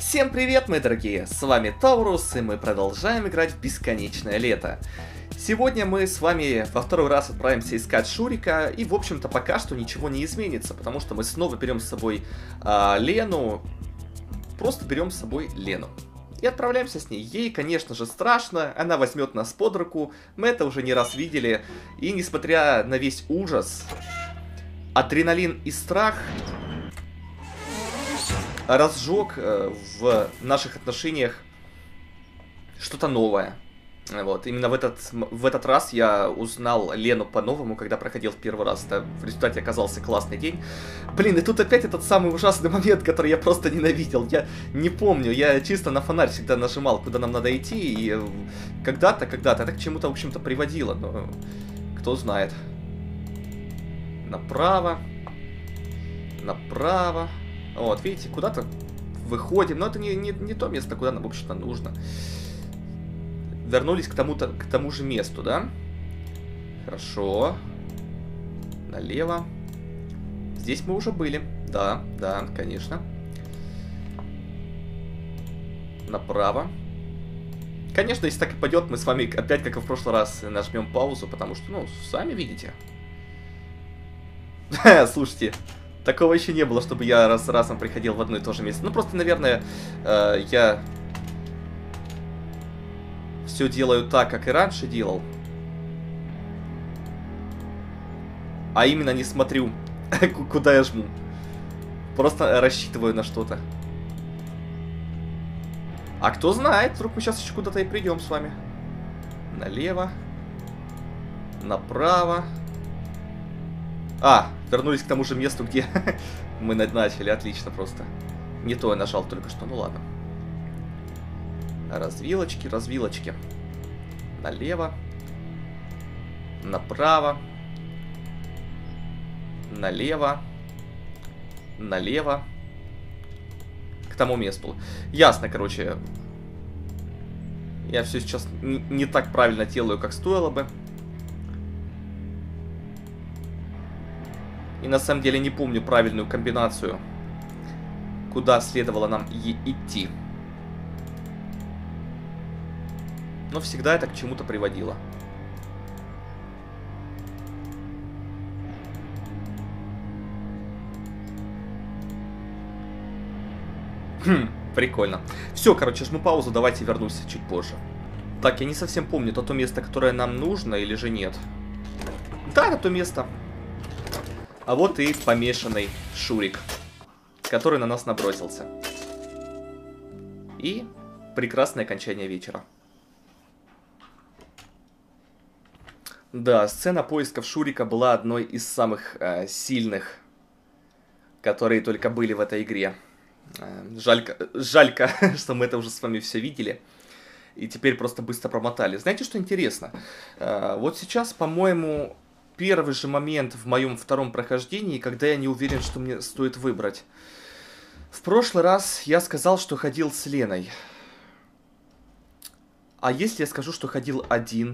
Всем привет, мои дорогие! С вами Таурус, и мы продолжаем играть в Бесконечное Лето. Сегодня мы с вами во второй раз отправимся искать Шурика, и, в общем-то, пока что ничего не изменится, потому что мы снова берем с собой Лену. Просто берем с собой Лену. И отправляемся с ней. Ей, конечно же, страшно, она возьмет нас под руку, мы это уже не раз видели. И, несмотря на весь ужас, адреналин и страх разжег в наших отношениях что-то новое. Вот. Именно в этот раз я узнал Лену по-новому, когда проходил в первый раз. Это в результате оказался классный день. Блин, и тут опять этот самый ужасный момент, который я просто ненавидел. Я не помню, я чисто на фонарь всегда нажимал, куда нам надо идти. И когда-то это к чему-то, в общем-то, приводило. Но кто знает. Направо. Направо. Вот, видите, куда-то выходим. Но это не то место, куда нам, в общем-то, нужно. Вернулись к тому же месту, да? Хорошо. Налево. Здесь мы уже были. Да, конечно. Направо. Конечно, если так и пойдет, мы с вами опять, как и в прошлый раз, нажмем паузу, потому что, ну, сами видите. Слушайте, такого еще не было, чтобы я раз разом приходил в одно и то же место. Ну, просто, наверное, я все делаю так, как и раньше делал. А именно не смотрю, куда я жму. Просто рассчитываю на что-то. А кто знает, вдруг мы сейчас еще куда-то и придем с вами. Налево. Направо. Вернулись к тому же месту, где мы начали. Отлично просто. Не то я нажал только что, ну ладно. Развилочки, развилочки. Налево. Направо. Налево. Налево. К тому месту. Ясно, короче. Я все сейчас не так правильно делаю, как стоило бы. И на самом деле не помню правильную комбинацию, куда следовало нам идти. Но всегда это к чему-то приводило. Прикольно. Все, короче, жму паузу, давайте вернусь чуть позже. Так, я не совсем помню, то место, которое нам нужно, или же нет. Да, это то место. А вот и помешанный Шурик, который на нас набросился. И прекрасное окончание вечера. Да, сцена поисков Шурика была одной из самых сильных, которые только были в этой игре. Жалько, что мы это уже с вами все видели. И теперь просто быстро промотали. Знаете, что интересно? Вот сейчас, по-моему, первый же момент в моем втором прохождении, когда я не уверен, что мне стоит выбрать. В прошлый раз я сказал, что ходил с Леной. А если я скажу, что ходил один?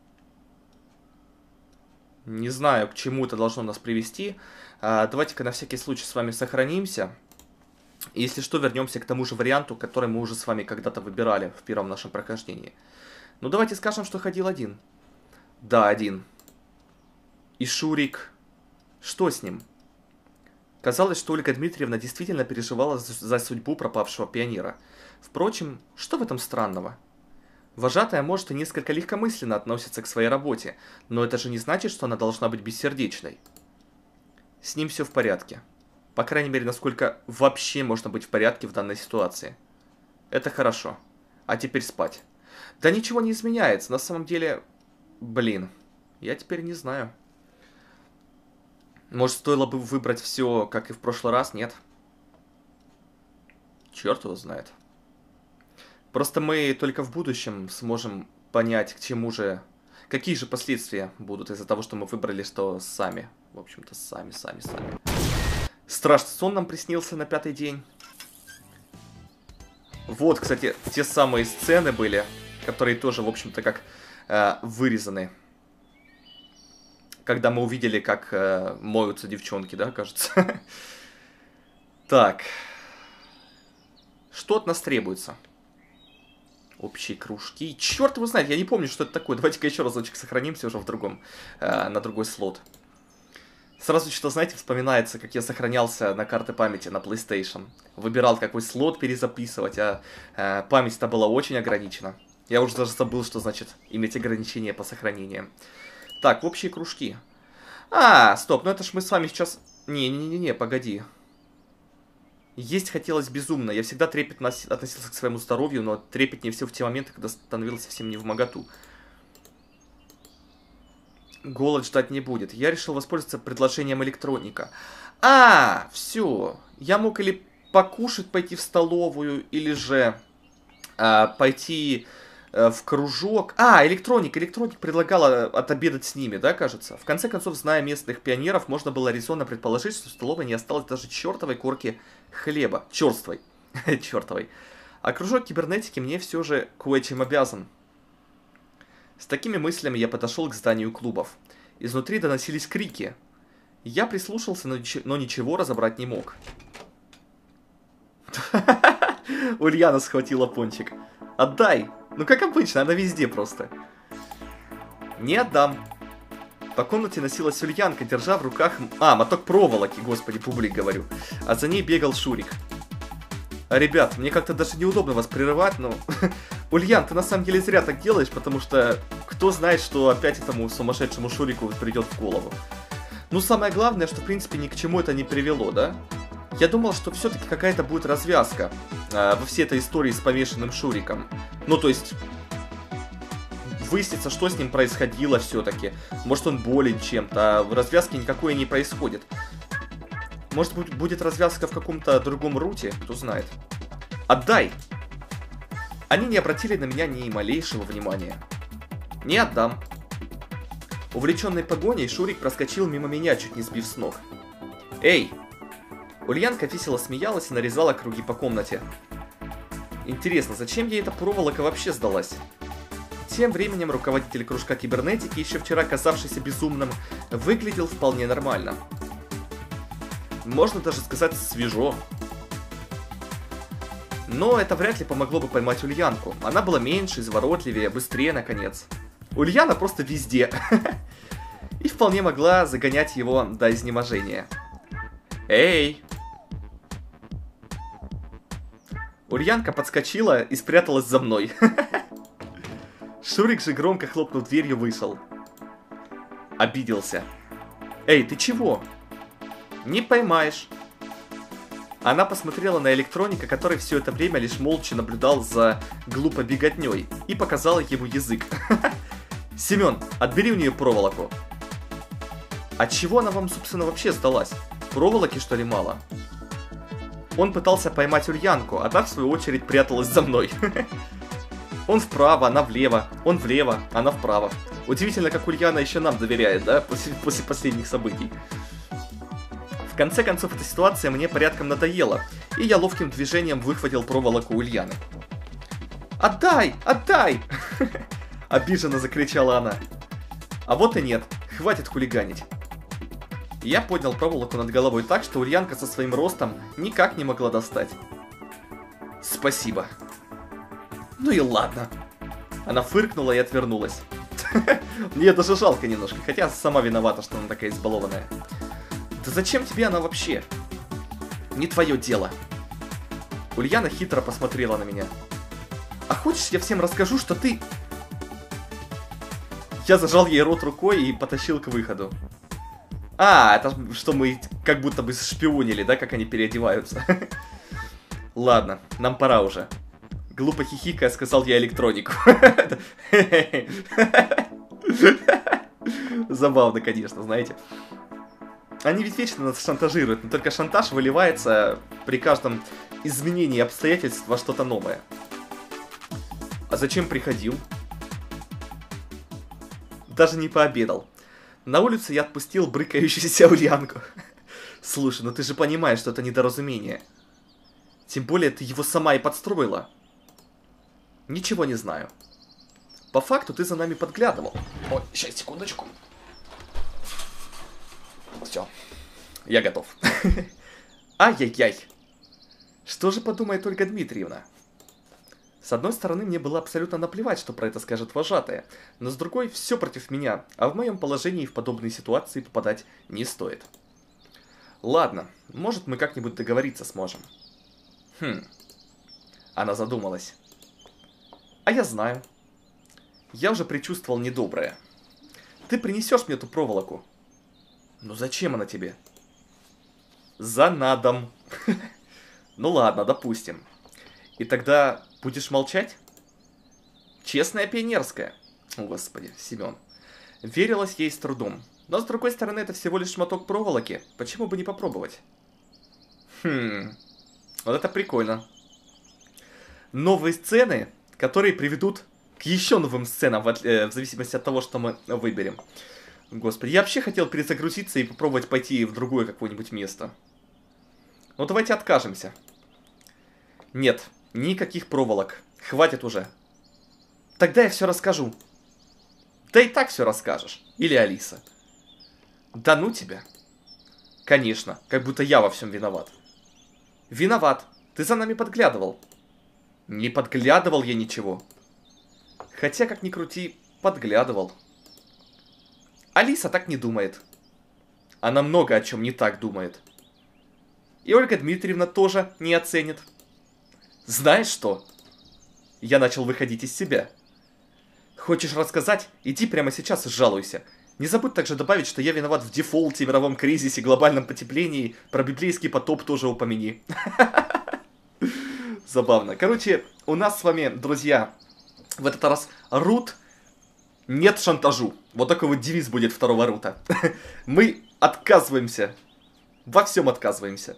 Не знаю, к чему это должно нас привести. Давайте-ка на всякий случай с вами сохранимся. Если что, вернемся к тому же варианту, который мы уже с вами когда-то выбирали в первом нашем прохождении. Ну, давайте скажем, что ходил один. Да, один. И Шурик... Что с ним? Казалось, что Ольга Дмитриевна действительно переживала за судьбу пропавшего пионера. Впрочем, что в этом странного? Вожатая, может, и несколько легкомысленно относится к своей работе, но это же не значит, что она должна быть бессердечной. С ним все в порядке. По крайней мере, насколько вообще можно быть в порядке в данной ситуации. Это хорошо. А теперь спать. Да ничего не изменяется, на самом деле... Блин, я теперь не знаю. Может, стоило бы выбрать все, как и в прошлый раз, нет? Черт его знает. Просто мы только в будущем сможем понять, к чему же... Какие же последствия будут из-за того, что мы выбрали, что сами. В общем-то, сами. Страшный сон нам приснился на 5-й день. Вот, кстати, те самые сцены были, которые тоже, в общем-то, как вырезаны. Когда мы увидели, как моются девчонки, да, кажется. Так. Что от нас требуется? Общие кружки. Черт его знает, я не помню, что это такое. Давайте-ка еще разочек сохранимся уже в другом, на другой слот. Сразу что-то, знаете, вспоминается, как я сохранялся на карты памяти на PlayStation. Выбирал, какой слот перезаписывать, а память-то была очень ограничена. Я уже даже забыл, что значит иметь ограничения по сохранениям. Так, общие кружки. А, стоп, ну это ж мы с вами сейчас... Не-не-не, погоди. Есть хотелось безумно. Я всегда трепетно относился к своему здоровью, но трепетнее всего в те моменты, когда становился совсем не вмоготу. Голод ждать не будет. Я решил воспользоваться предложением электроника. А, все. Я мог или покушать, пойти в столовую, или же пойти в кружок. А, электроник. Электроник предлагал отобедать с ними, да, кажется? В конце концов, зная местных пионеров, можно было резонно предположить, что в столовой не осталось даже чертовой корки хлеба. Черствой. Чертовой. А кружок кибернетики мне все же кое-чем обязан. С такими мыслями я подошел к зданию клубов. Изнутри доносились крики. Я прислушался, но ничего разобрать не мог. Ульяна схватила пончик. Отдай! Ну как обычно, она везде просто. Не отдам. По комнате носилась Ульянка, держа в руках... моток проволоки, господи, публик говорю. А за ней бегал Шурик. Ребят, мне как-то даже неудобно вас прерывать, но... Ульян, ты на самом деле зря так делаешь, потому что... Кто знает, что опять этому сумасшедшему Шурику придет в голову. Ну, самое главное, что, в принципе, ни к чему это не привело, да? Я думал, что все-таки какая-то будет развязка во всей этой истории с помешанным Шуриком. Ну, то есть... Выяснится, что с ним происходило все-таки. Может, он болен чем-то, а развязки никакой не происходит. Может быть, будет развязка в каком-то другом руте, кто знает. Отдай! Они не обратили на меня ни малейшего внимания. Не отдам. Увлеченный погоней, Шурик проскочил мимо меня, чуть не сбив с ног. Эй! Ульянка весело смеялась и нарезала круги по комнате. Интересно, зачем ей эта проволока вообще сдалась? Тем временем руководитель кружка кибернетики, еще вчера казавшийся безумным, выглядел вполне нормально. Можно даже сказать, свежо. Но это вряд ли помогло бы поймать Ульянку. Она была меньше, изворотливее, быстрее, наконец. Ульяна просто везде. И вполне могла загонять его до изнеможения. Эй! Ульянка подскочила и спряталась за мной. Шурик же, громко хлопнув дверью, вышел. Обиделся. Эй, ты чего? Не поймаешь. Она посмотрела на электроника, который все это время лишь молча наблюдал за глупо беготней, и показала ему язык. Семен, отбери у нее проволоку. От чего она вам, собственно, вообще сдалась? Проволоки, что ли, мало? Он пытался поймать Ульянку, а та, в свою очередь, пряталась за мной. Он вправо, она влево, он влево, она вправо. Удивительно, как Ульяна еще нам доверяет, да, после последних событий. В конце концов, эта ситуация мне порядком надоела, и я ловким движением выхватил проволоку Ульяны. «Отдай! Отдай!» Обиженно закричала она. А вот и нет, хватит хулиганить. Я поднял проволоку над головой так, что Ульянка со своим ростом никак не могла достать. «Спасибо». «Ну и ладно». Она фыркнула и отвернулась. Мне даже жалко немножко, хотя сама виновата, что она такая избалованная. Да зачем тебе она вообще? Не твое дело. Ульяна хитро посмотрела на меня. А хочешь, я всем расскажу, что ты... Я зажал ей рот рукой и потащил к выходу. А, это что мы как будто бы шпионили, да, как они переодеваются. Ладно, нам пора уже. Глупо хихикая, сказал я электронику. Забавно, конечно, знаете. Они ведь вечно нас шантажируют, но только шантаж выливается при каждом изменении обстоятельств во что-то новое. А зачем приходил? Даже не пообедал. На улице я отпустил брыкающуюся Ульянку. Слушай, ну ты же понимаешь, что это недоразумение. Тем более ты его сама и подстроила. Ничего не знаю. По факту ты за нами подглядывал. Ой, сейчас, секундочку. Все, я готов. Ай-яй-яй. Что же подумает Ольга Дмитриевна? С одной стороны, мне было абсолютно наплевать, что про это скажет вожатая, но с другой, все против меня, а в моем положении в подобные ситуации попадать не стоит. Ладно, может мы как-нибудь договориться сможем. Она задумалась. А я знаю. Я уже предчувствовал недоброе. Ты принесешь мне эту проволоку? Ну зачем она тебе? За надом. Ну ладно, допустим. И тогда будешь молчать? Честная пионерская. О, господи, Семен. Верилось ей с трудом. Но с другой стороны, это всего лишь шматок проволоки. Почему бы не попробовать? Вот это прикольно. Новые сцены, которые приведут к еще новым сценам, в зависимости от того, что мы выберем. Господи, я вообще хотел перезагрузиться и попробовать пойти в другое какое-нибудь место. Ну давайте откажемся. Нет, никаких проволок. Хватит уже. Тогда я все расскажу. Да и так все расскажешь. Или Алиса. Да ну тебя. Конечно, как будто я во всем виноват. Виноват. Ты за нами подглядывал. Не подглядывал я ничего. Хотя, как ни крути, подглядывал. Алиса так не думает. Она много о чем не так думает. И Ольга Дмитриевна тоже не оценит. Знаешь что? Я начал выходить из себя. Хочешь рассказать? Иди прямо сейчас и жалуйся. Не забудь также добавить, что я виноват в дефолте, мировом кризисе, глобальном потеплении. Про библейский потоп тоже упомяни. Забавно. Короче, у нас с вами, друзья, в этот раз рут нет шантажу. Вот такой вот девиз будет второго рута. Мы отказываемся. Во всем отказываемся.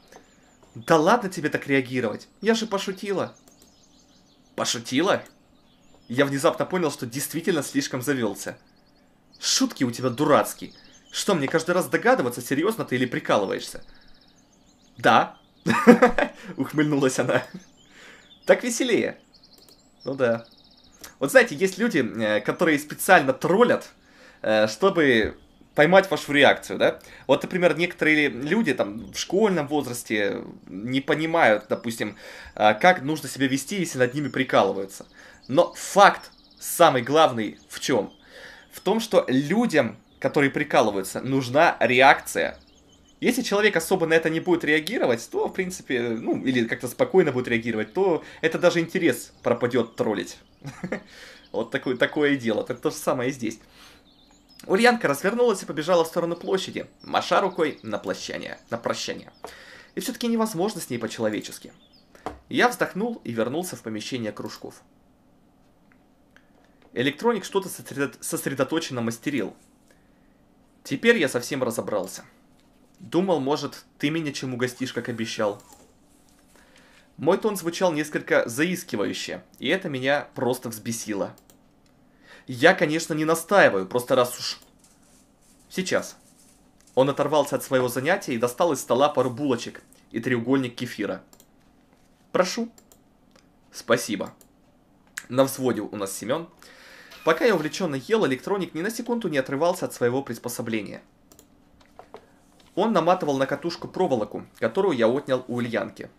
Да ладно тебе так реагировать. Я же пошутила. Пошутила? Я внезапно понял, что действительно слишком завелся. Шутки у тебя дурацкие. Что, мне каждый раз догадываться, серьезно ты или прикалываешься? Да. Ухмыльнулась она. Так веселее. Ну да. Вот знаете, есть люди, которые специально троллят, чтобы поймать вашу реакцию, да? Вот, например, некоторые люди там в школьном возрасте не понимают, допустим, как нужно себя вести, если над ними прикалываются. Но факт самый главный в чем? В том, что людям, которые прикалываются, нужна реакция. Если человек особо на это не будет реагировать, то, в принципе, ну, или как-то спокойно будет реагировать, то это даже интерес пропадет троллить. Вот такое дело. Так то же самое и здесь. Ульянка развернулась и побежала в сторону площади, маша рукой на прощание. И все-таки невозможно с ней по-человечески. Я вздохнул и вернулся в помещение кружков. Электроник что-то сосредоточенно мастерил. Теперь я совсем разобрался. Думал, может, ты меня чем угостишь, как обещал. Мой тон звучал несколько заискивающе, и это меня просто взбесило. Я, конечно, не настаиваю, просто раз уж... Сейчас. Он оторвался от своего занятия и достал из стола пару булочек и треугольник кефира. Прошу. Спасибо. На взводе у нас Семен. Пока я увлеченно ел, электроник ни на секунду не отрывался от своего приспособления. Он наматывал на катушку проволоку, которую я отнял у Ульянки.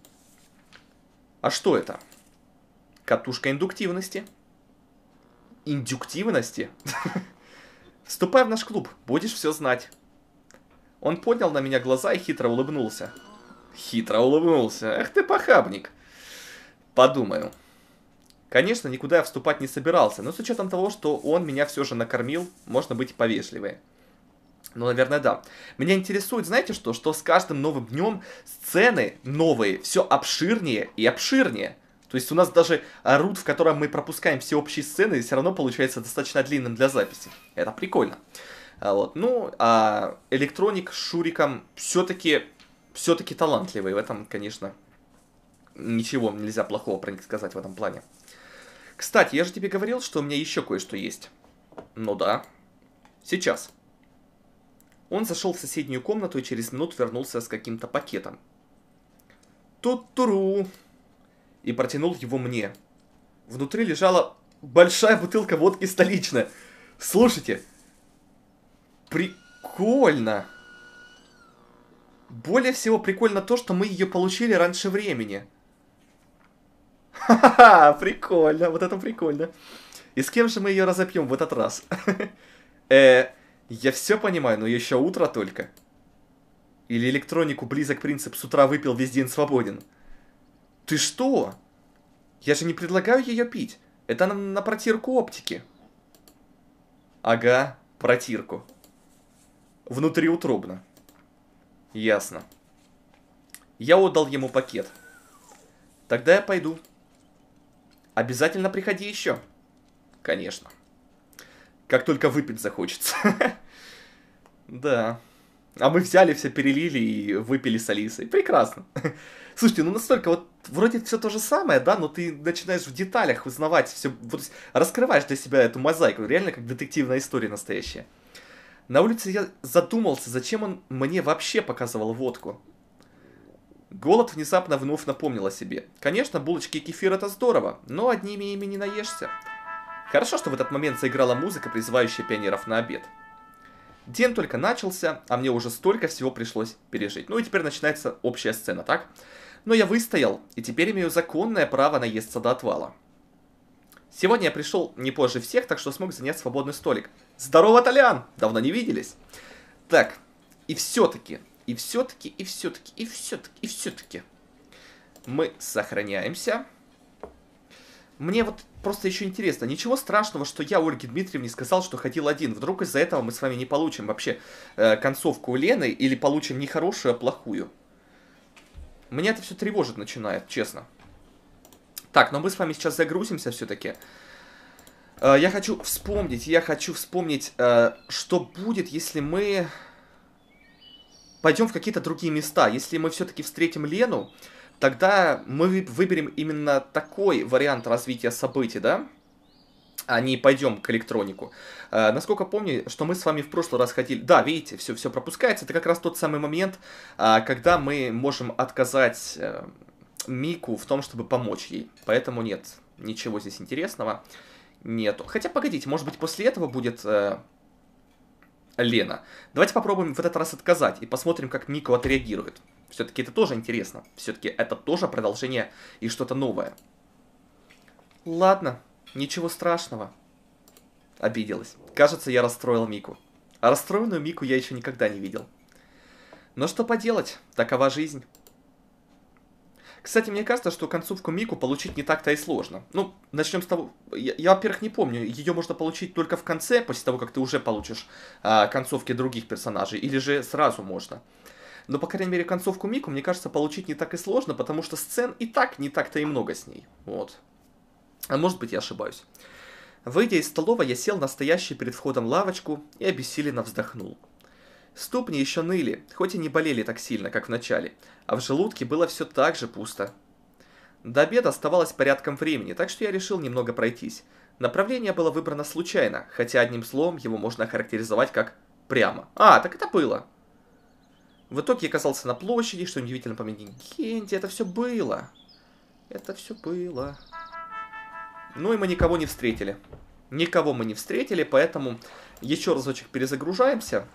А что это? Катушка индуктивности. Индуктивности? Вступай в наш клуб, будешь все знать. Он поднял на меня глаза и хитро улыбнулся. Хитро улыбнулся. Эх ты похабник. Подумаю. Конечно, никуда я вступать не собирался, но с учетом того, что он меня все же накормил, можно быть повежливее. Ну, наверное, да. Меня интересует, знаете что? Что с каждым новым днем сцены новые все обширнее и обширнее. То есть у нас даже рут, в котором мы пропускаем все общие сцены, все равно получается достаточно длинным для записи. Это прикольно. Вот. Ну, а электроник с Шуриком все-таки талантливый. В этом, конечно, ничего нельзя плохого про них сказать в этом плане. Кстати, я же тебе говорил, что у меня еще кое-что есть. Ну да. Сейчас. Он зашел в соседнюю комнату и через минуту вернулся с каким-то пакетом. Тут-туру! И протянул его мне. Внутри лежала большая бутылка водки столичная. Слушайте. Прикольно. Более всего прикольно то, что мы ее получили раньше времени. Ха-ха-ха, прикольно, вот это прикольно. И с кем же мы ее разопьем в этот раз? Я все понимаю, но еще утро только. Или электронику близок принцип «с утра выпил, весь день свободен». Ты что? Я же не предлагаю ее пить. Это на протирку оптики. Ага, протирку. Внутриутробно. Ясно. Я отдал ему пакет. Тогда я пойду. Обязательно приходи еще. Конечно. Как только выпить захочется. Да. А мы взяли, все перелили и выпили с Алисой. Прекрасно. Слушайте, ну настолько вот вроде все то же самое, да, но ты начинаешь в деталях узнавать все, вот, раскрываешь для себя эту мозаику, реально как детективная история настоящая. На улице я задумался, зачем он мне вообще показывал водку. Голод внезапно вновь напомнил о себе. Конечно, булочки и кефир это здорово, но одними ими не наешься. Хорошо, что в этот момент заиграла музыка, призывающая пионеров на обед. День только начался, а мне уже столько всего пришлось пережить. Ну и теперь начинается общая сцена, так? Но я выстоял, и теперь имею законное право наесться до отвала. Сегодня я пришел не позже всех, так что смог занять свободный столик. Здорово, Толян! Давно не виделись. Так, и все-таки, и все-таки, и все-таки, и все-таки, и все-таки. Мы сохраняемся. Мне вот просто еще интересно, ничего страшного, что я Ольге Дмитриевне сказал, что ходил один. Вдруг из-за этого мы с вами не получим вообще концовку у Лены или получим не хорошую, а плохую. Меня это все тревожит начинает, честно. Так, но мы с вами сейчас загрузимся все-таки. Я хочу вспомнить, что будет, если мы пойдем в какие-то другие места. Если мы все-таки встретим Лену, тогда мы выберем именно такой вариант развития событий, да? А не пойдем к электронику. Насколько помню, что мы с вами в прошлый раз ходили... Да, видите, все пропускается. Это как раз тот самый момент, когда мы можем отказать Мику в том, чтобы помочь ей. Поэтому нет, ничего здесь интересного нету. Хотя, погодите, может быть, после этого будет Лена. Давайте попробуем в этот раз отказать и посмотрим, как Мику отреагирует. Все-таки это тоже интересно. Все-таки это тоже продолжение и что-то новое. Ладно, ничего страшного. Обиделась. Кажется, я расстроил Мику. А расстроенную Мику я еще никогда не видел. Но что поделать, такова жизнь. Кстати, мне кажется, что концовку Мику получить не так-то и сложно. Ну, начнем с того... Я во-первых, не помню, ее можно получить только в конце, после того, как ты уже получишь концовки других персонажей, или же сразу можно. Но, по крайней мере, концовку Мику, мне кажется, получить не так и сложно, потому что сцен и так не так-то и много с ней. Вот. А может быть, я ошибаюсь. Выйдя из столовой, я сел на стоящую перед входом лавочку и обессиленно вздохнул. Ступни еще ныли, хоть и не болели так сильно, как в начале, а в желудке было все так же пусто. До обеда оставалось порядком времени, так что я решил немного пройтись. Направление было выбрано случайно, хотя одним словом его можно охарактеризовать как «прямо». А, так это было. В итоге я оказался на площади, что удивительно по Кенти, это все было. Это все было. Ну и мы никого не встретили. Никого мы не встретили, поэтому еще разочек перезагружаемся.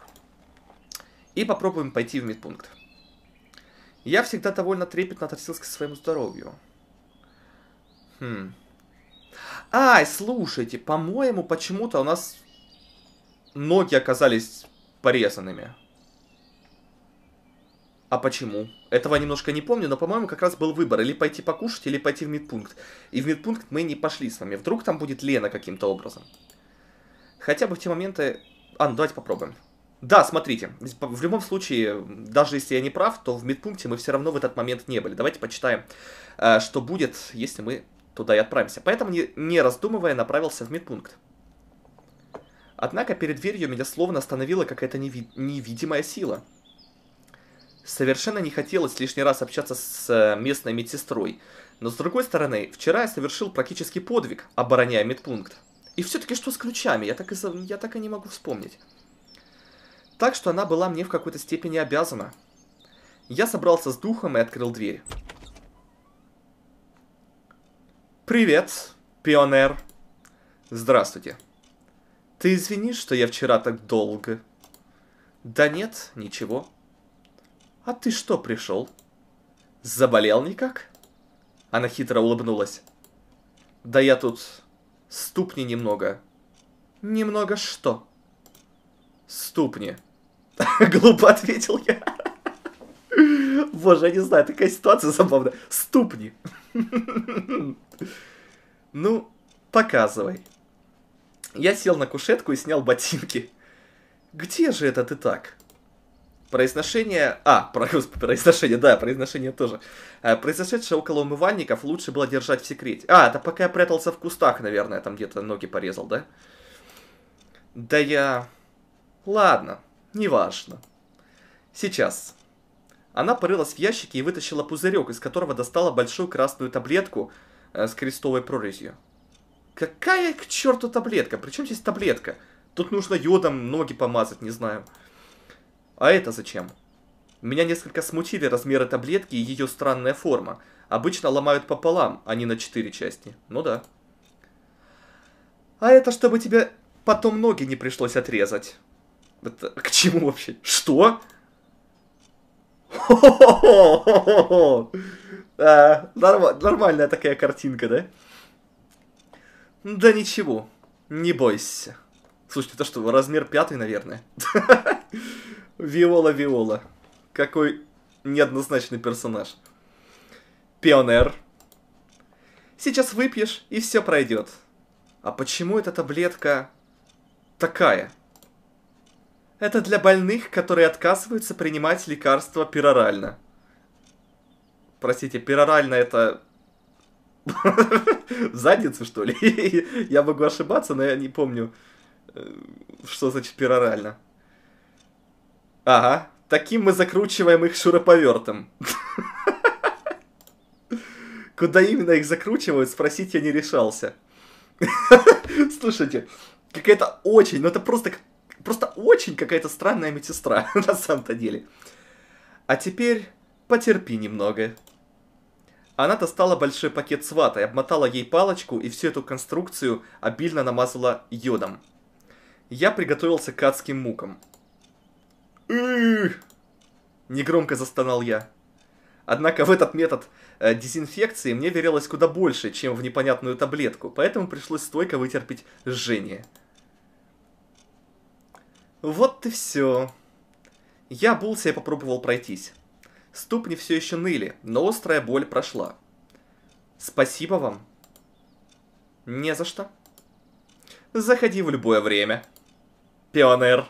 И попробуем пойти в медпункт. Я всегда довольно трепетно относился к своему здоровью. Ай, слушайте, по-моему, почему-то у нас ноги оказались порезанными. А почему? Этого немножко не помню, но, по-моему, как раз был выбор. Или пойти покушать, или пойти в медпункт. И в медпункт мы не пошли с вами. Вдруг там будет Лена каким-то образом. Хотя бы в те моменты... ну давайте попробуем. Да, смотрите, в любом случае, даже если я не прав, то в медпункте мы все равно в этот момент не были. Давайте почитаем, что будет, если мы туда и отправимся. Поэтому, не раздумывая, направился в медпункт. Однако перед дверью меня словно остановила какая-то невидимая сила. Совершенно не хотелось лишний раз общаться с местной медсестрой. Но с другой стороны, вчера я совершил практически подвиг, обороняя медпункт. И все-таки что с ключами? Я так и не могу вспомнить. Так что она была мне в какой-то степени обязана. Я собрался с духом и открыл дверь. Привет, пионер. Здравствуйте. Ты извини, что я вчера так долго? Да нет, ничего. А ты что пришел? Заболел никак? Она хитро улыбнулась. Да я тут ступни немного. Немного что? Ступни. Глупо ответил я. Боже, я не знаю, такая ситуация забавная. Ступни. Ну, показывай. Я сел на кушетку и снял ботинки. Где же это ты так? Произношение... произношение, да, произношение тоже. Произошедшее около умывальников лучше было держать в секрете. Это пока я прятался в кустах, наверное, там где-то ноги порезал, да? Да я... Ладно, неважно. Сейчас. Она порылась в ящике и вытащила пузырек, из которого достала большую красную таблетку с крестовой прорезью. Какая к черту таблетка? Причем здесь таблетка? Тут нужно йодом ноги помазать, не знаю. А это зачем? Меня несколько смутили размеры таблетки и ее странная форма. Обычно ломают пополам, а не на 4 части. Ну да. А это чтобы тебе потом ноги не пришлось отрезать. Это к чему вообще? Что? Нормальная такая картинка, да? Да ничего, не бойся. Слушайте, это что, размер 5, наверное? Виола. Какой неоднозначный персонаж. Пионер. Сейчас выпьешь, и все пройдет. А почему эта таблетка такая? Это для больных, которые отказываются принимать лекарства перорально. Простите, перорально это... В задницу, что ли? Я могу ошибаться, но я не помню, что значит перорально. Ага, таким мы закручиваем их шуруповертом. Куда именно их закручивают, спросить я не решался. Слушайте, какая-то очень, ну это просто очень какая-то странная медсестра, на самом-то деле. А теперь потерпи немного. Она достала большой пакет с ватой, обмотала ей палочку и всю эту конструкцию обильно намазала йодом. Я приготовился к адским мукам. Негромко застонал я. Однако в этот метод дезинфекции мне верилось куда больше, чем в непонятную таблетку, поэтому пришлось стойко вытерпеть жжение. Вот и все. Я обулся и попробовал пройтись. Ступни все еще ныли, но острая боль прошла. Спасибо вам. Не за что. Заходи в любое время. Пионер.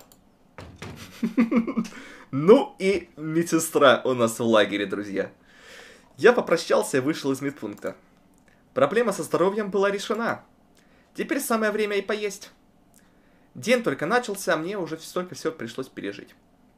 Ну и медсестра у нас в лагере, друзья. Я попрощался и вышел из медпункта. Проблема со здоровьем была решена. Теперь самое время и поесть. День только начался, а мне уже столько всего пришлось пережить.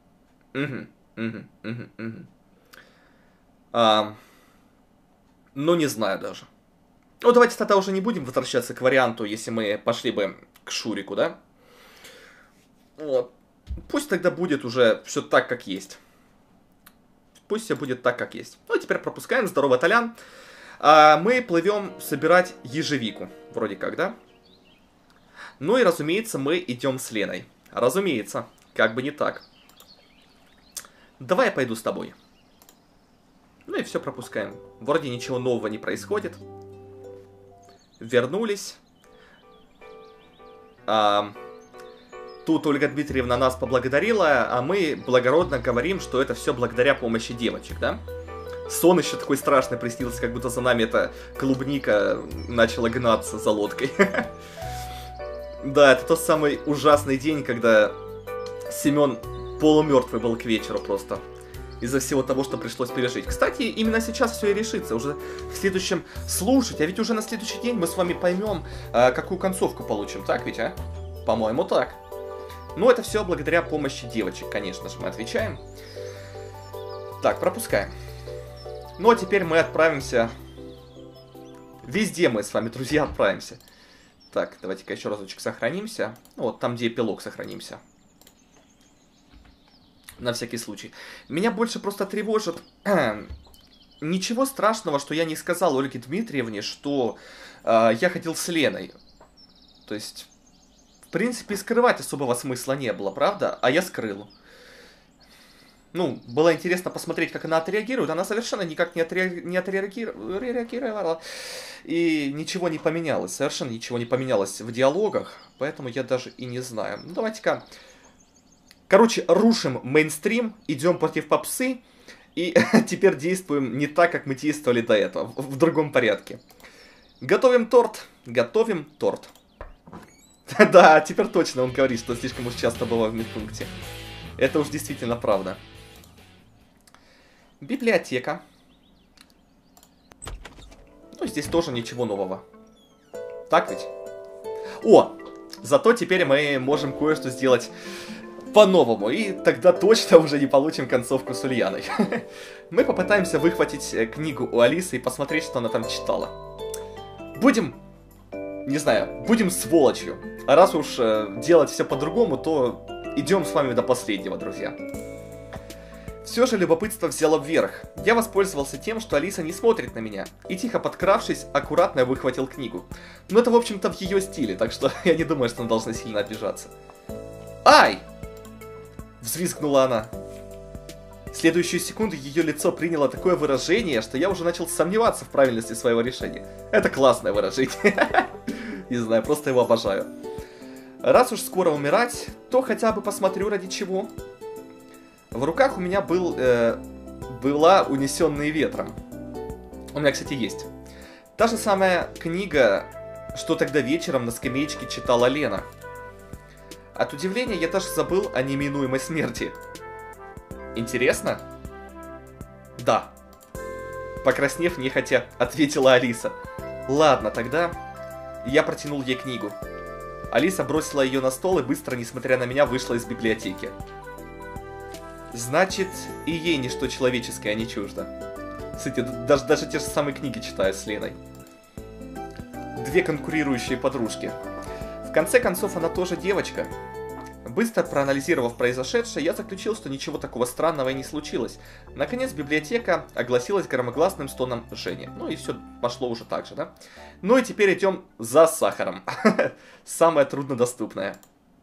Ну, не знаю даже. Ну, давайте тогда уже не будем возвращаться к варианту, если мы пошли бы к Шурику, да? Вот. Пусть тогда будет уже все так, как есть. Пусть все будет так, как есть. Ну, теперь пропускаем. Здорово, Толян. Мы плывем собирать ежевику. Вроде как, да? Ну и, разумеется, мы идем с Леной. Разумеется. Как бы не так. Давай я пойду с тобой. Ну и все пропускаем. Вроде ничего нового не происходит. Вернулись. Тут Ольга Дмитриевна нас поблагодарила, а мы благородно говорим, что это все благодаря помощи девочек, да? Сон еще такой страшный приснился, как будто за нами эта клубника начала гнаться за лодкой. Да, это тот самый ужасный день, когда Семен полумертвый был к вечеру просто. Из-за всего того, что пришлось пережить. Кстати, именно сейчас все и решится. Уже в следующем... Слушайте, а ведь уже на следующий день мы с вами поймем, какую концовку получим. Так ведь, а? По-моему, так. Ну, это все благодаря помощи девочек, конечно же, мы отвечаем. Так, пропускаем. Ну, а теперь мы отправимся... Везде мы с вами, друзья, отправимся. Так, давайте-ка еще разочек сохранимся. Ну, вот там, где эпилог, сохранимся. На всякий случай. Меня больше просто тревожит... Ничего страшного, что я не сказал Ольге Дмитриевне, что я ходил с Леной. То есть... В принципе, скрывать особого смысла не было, правда? А я скрыл. Ну, было интересно посмотреть, как она отреагирует. Она совершенно никак не отреагировала. И ничего не поменялось. Совершенно ничего не поменялось в диалогах. Поэтому я даже и не знаю. Ну, давайте-ка. Короче, рушим мейнстрим. Идем против попсы. И теперь действуем не так, как мы действовали до этого. В другом порядке. Готовим торт. Готовим торт. Да, теперь точно он говорит, что слишком уж часто было в медпункте. Это уж действительно правда. Библиотека. Ну, здесь тоже ничего нового. Так ведь? О! Зато теперь мы можем кое-что сделать по-новому. И тогда точно уже не получим концовку с Ульяной. Мы попытаемся выхватить книгу у Алисы и посмотреть, что она там читала. Будем... Не знаю, будем сволочью. А раз уж делать все по-другому, то идем с вами до последнего, друзья. Все же любопытство взяло вверх. Я воспользовался тем, что Алиса не смотрит на меня, и тихо подкравшись, аккуратно выхватил книгу. Но это, в общем-то, в ее стиле, так что я не думаю, что она должна сильно обижаться. «Ай!» — взвизгнула она. В следующую секунду ее лицо приняло такое выражение, что я уже начал сомневаться в правильности своего решения. Это классное выражение. Не знаю, просто его обожаю. Раз уж скоро умирать, то хотя бы посмотрю ради чего. В руках у меня была «Унесенные ветром». У меня, кстати, есть. Та же самая книга, что тогда вечером на скамеечке читала Лена. От удивления я даже забыл о неминуемой смерти. Интересно? Да. Покраснев нехотя, ответила Алиса. Ладно, тогда... Я протянул ей книгу. Алиса бросила ее на стол и быстро, несмотря на меня, вышла из библиотеки. Значит, и ей ничто человеческое не чуждо. Кстати, даже те же самые книги читаю с Леной. Две конкурирующие подружки. В конце концов, она тоже девочка. Быстро проанализировав произошедшее, я заключил, что ничего такого странного и не случилось. Наконец, библиотека огласилась громогласным стоном Жени. Ну и все пошло уже так же, да? Ну и теперь идем за сахаром. Самое труднодоступное.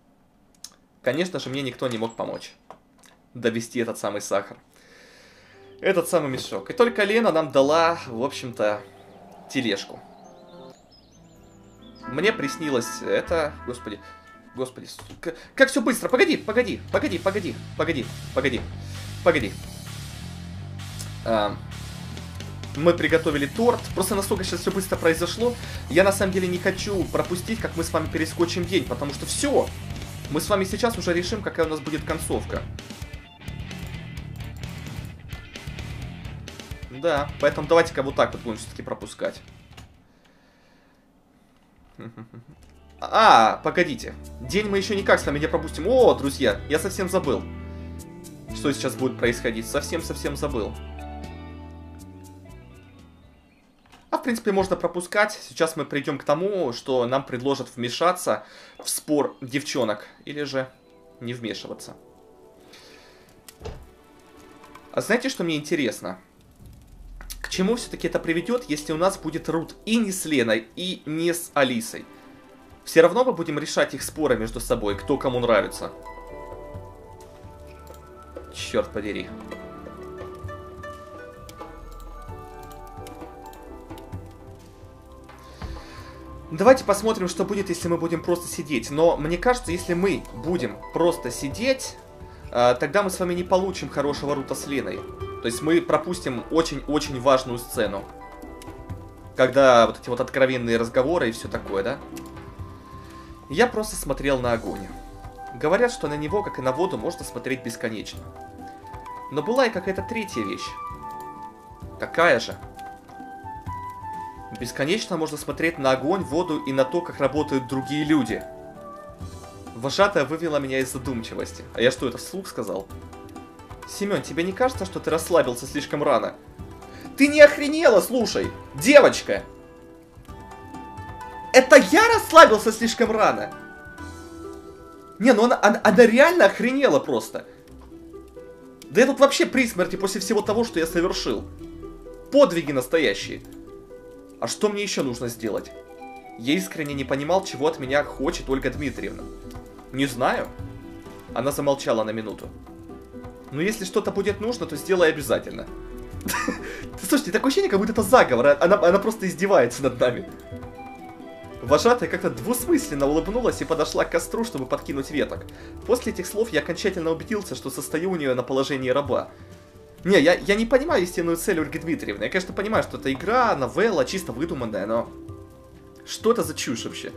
Конечно же, мне никто не мог помочь довести этот самый сахар. Этот самый мешок. И только Лена нам дала, в общем-то, тележку. Мне приснилось это... Господи. Господи. Как все быстро. Погоди. Мы приготовили торт. Просто настолько сейчас все быстро произошло. Я на самом деле не хочу пропустить, как мы с вами перескочим день. Потому что все. Мы с вами сейчас уже решим, какая у нас будет концовка. Да, поэтому давайте-ка вот так вот будем все-таки пропускать. Погодите. День мы еще никак с вами не пропустим. О, друзья, я совсем забыл, что сейчас будет происходить. Совсем забыл. В принципе, можно пропускать. Сейчас мы придем к тому, что нам предложат вмешаться в спор девчонок. Или же не вмешиваться. А знаете, что мне интересно? К чему все-таки это приведет, если у нас будет Рут и не с Леной, и не с Алисой? Все равно мы будем решать их споры между собой, кто кому нравится. Черт подери. Давайте посмотрим, что будет, если мы будем просто сидеть. Но мне кажется, если мы будем просто сидеть, тогда мы с вами не получим хорошего Рута с Леной. То есть мы пропустим очень-очень важную сцену. Когда вот эти вот откровенные разговоры и все такое, да? Я просто смотрел на огонь. Говорят, что на него, как и на воду, можно смотреть бесконечно. Но была и какая-то третья вещь. Какая же? Бесконечно можно смотреть на огонь, воду и на то, как работают другие люди. Вожатая вывела меня из задумчивости. А я что, это вслух сказал? Семен, тебе не кажется, что ты расслабился слишком рано? Ты не охренела, слушай, девочка! Это я расслабился слишком рано? Не, ну она реально охренела просто. Да я тут вообще при смерти после всего того, что я совершил. Подвиги настоящие. А что мне еще нужно сделать? Я искренне не понимал, чего от меня хочет Ольга Дмитриевна. Не знаю. Она замолчала на минуту. Но если что-то будет нужно, то сделай обязательно. Слушайте, такое ощущение, как будто это заговор. Она просто издевается над нами. Вожатая как-то двусмысленно улыбнулась и подошла к костру, чтобы подкинуть веток. После этих слов я окончательно убедился, что состою у нее на положении раба. Не, я не понимаю истинную цель Ольги Дмитриевны. Я, конечно, понимаю, что это игра, новелла, чисто выдуманная, но... Что это за чушь вообще?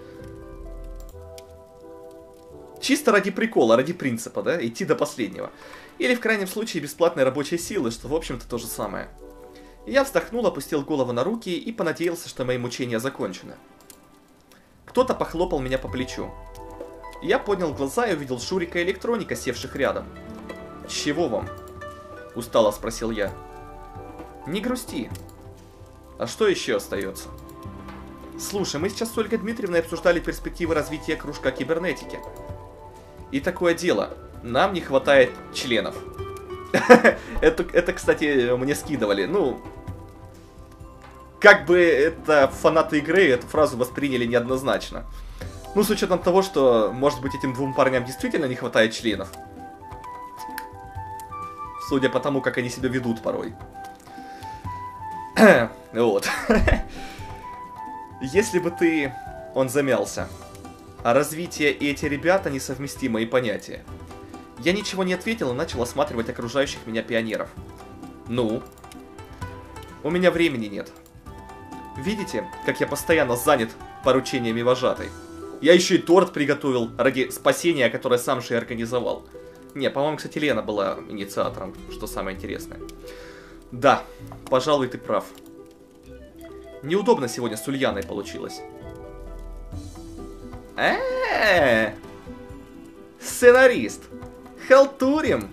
Чисто ради прикола, ради принципа, да? Идти до последнего. Или, в крайнем случае, бесплатной рабочей силы, что, в общем-то, то же самое. Я вздохнул, опустил голову на руки и понадеялся, что мои мучения закончены. Кто-то похлопал меня по плечу. Я поднял глаза и увидел Шурика и Электроника, севших рядом. «Чего вам?» — устало спросил я. «Не грусти. А что еще остается?» «Слушай, мы сейчас с Ольгой Дмитриевной обсуждали перспективы развития кружка кибернетики. И такое дело, нам не хватает членов». Это, кстати, мне скидывали. Ну, как бы это фанаты игры эту фразу восприняли неоднозначно. Ну, с учетом того, что, может быть, этим двум парням действительно не хватает членов. Судя по тому, как они себя ведут порой. Вот. Если бы ты... Он замялся. А развитие и эти ребята несовместимые понятия. Я ничего не ответил и начал осматривать окружающих меня пионеров. Ну? У меня времени нет. Видите, как я постоянно занят поручениями вожатой? Я еще и торт приготовил ради спасения, которое сам же и организовал. Не, по-моему, кстати, Лена была инициатором, что самое интересное. Да, пожалуй, ты прав. Неудобно сегодня с Ульяной получилось. Сценарист. Халтурим.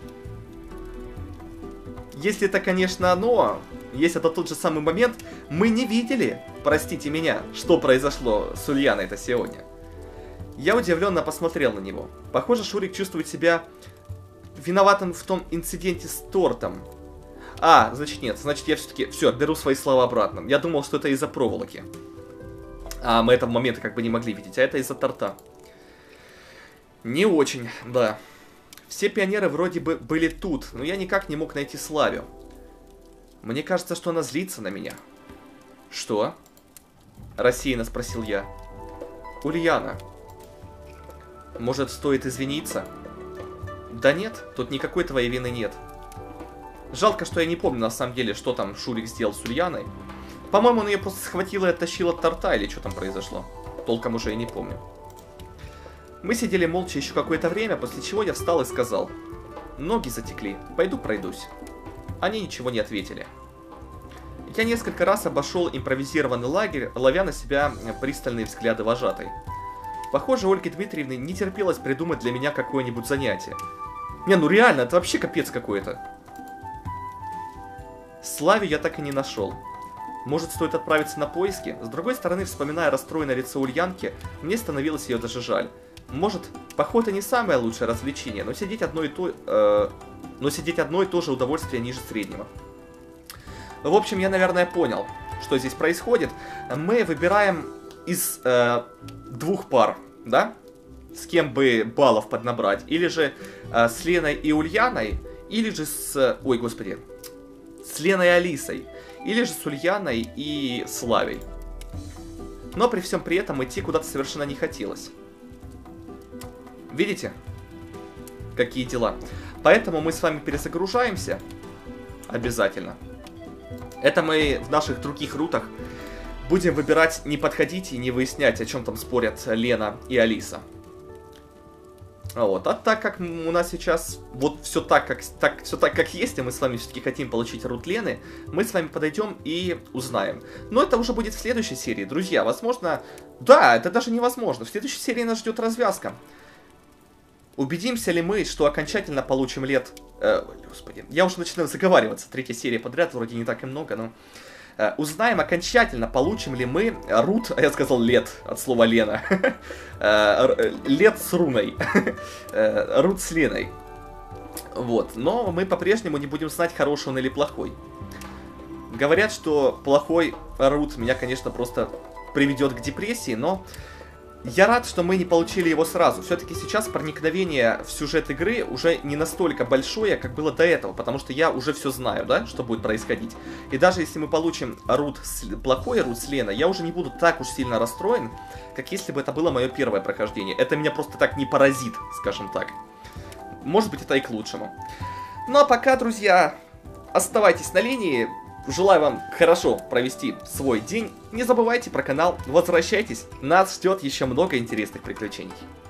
Если это, конечно, оно, если это тот же самый момент, мы не видели, простите меня, что произошло с Ульяной-то сегодня. Я удивленно посмотрел на него. Похоже, Шурик чувствует себя виноватым в том инциденте с тортом. А, значит нет, значит я все-таки, все, беру свои слова обратно. Я думал, что это из-за проволоки. А мы этого момента как бы не могли видеть, а это из-за торта. Не очень, да. Все пионеры вроде бы были тут, но я никак не мог найти Славю. Мне кажется, что она злится на меня. Что? Рассеянно спросил я. Ульяна. Может, стоит извиниться? Да нет, тут никакой твоей вины нет. Жалко, что я не помню на самом деле, что там Шурик сделал с Ульяной. По-моему, он ее просто схватил и оттащил от торта, или что там произошло. Толком уже и не помню. Мы сидели молча еще какое-то время, после чего я встал и сказал: ноги затекли, пойду пройдусь. Они ничего не ответили. Я несколько раз обошел импровизированный лагерь, ловя на себя пристальные взгляды вожатой. Похоже, Ольге Дмитриевне не терпелось придумать для меня какое-нибудь занятие. Не, ну реально, это вообще капец какой-то. Славе я так и не нашел. Может, стоит отправиться на поиски? С другой стороны, вспоминая расстроенное лицо Ульянки, мне становилось ее даже жаль. Может, поход и не самое лучшее развлечение, но сидеть одно и то же удовольствие ниже среднего. В общем, я, наверное, понял, что здесь происходит. Мы выбираем из двух пар, да? С кем бы баллов поднабрать. Или же с Леной и Ульяной, или же с... Ой, господи. С Леной и Алисой. Или же с Ульяной и Славей. Но при всем при этом идти куда-то совершенно не хотелось. Видите? Какие дела. Поэтому мы с вами перезагружаемся. Обязательно. Это мы в наших других рутах будем выбирать не подходить и не выяснять, о чем там спорят Лена и Алиса. Вот. А так как у нас сейчас вот все так, как есть, и мы с вами все-таки хотим получить рут Лены, мы с вами подойдем и узнаем. Но это уже будет в следующей серии, друзья. Возможно... Да, это даже невозможно. В следующей серии нас ждет развязка. Убедимся ли мы, что окончательно получим лет... Господи, я уже начинаю заговариваться. Третья серия подряд, вроде не так и много, но... Узнаем окончательно, получим ли мы рут... А я сказал лет, от слова Лена. Лет с руной. Рут с Леной. Вот. Но мы по-прежнему не будем знать, хороший он или плохой. Говорят, что плохой рут меня, конечно, просто приведет к депрессии, но... Я рад, что мы не получили его сразу. Все-таки сейчас проникновение в сюжет игры уже не настолько большое, как было до этого, потому что я уже все знаю, да, что будет происходить. И даже если мы получим плохой рут с Леной, я уже не буду так уж сильно расстроен, как если бы это было мое первое прохождение. Это меня просто так не поразит, скажем так. Может быть, это и к лучшему. Ну а пока, друзья, оставайтесь на линии. Желаю вам хорошо провести свой день. Не забывайте про канал, возвращайтесь. Нас ждет еще много интересных приключений.